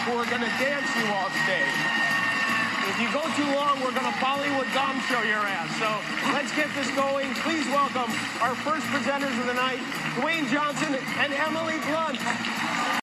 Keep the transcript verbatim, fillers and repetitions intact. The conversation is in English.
who are going to dance you off stage. If you go too long, we're going to Bollywood gum show your ass. So let's get this going. Please welcome our first presenters of the night, Dwayne Johnson and Emily Blunt.